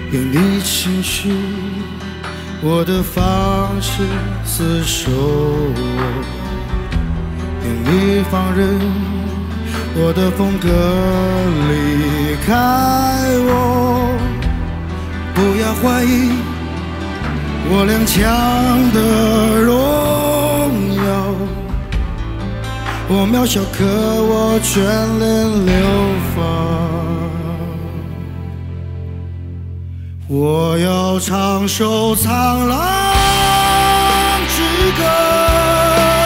用你情绪，我的方式厮守我，用你放任我的风格离开我。不要怀疑我踉跄的荣耀，我渺小可我眷恋流放。我要唱首苍狼之歌，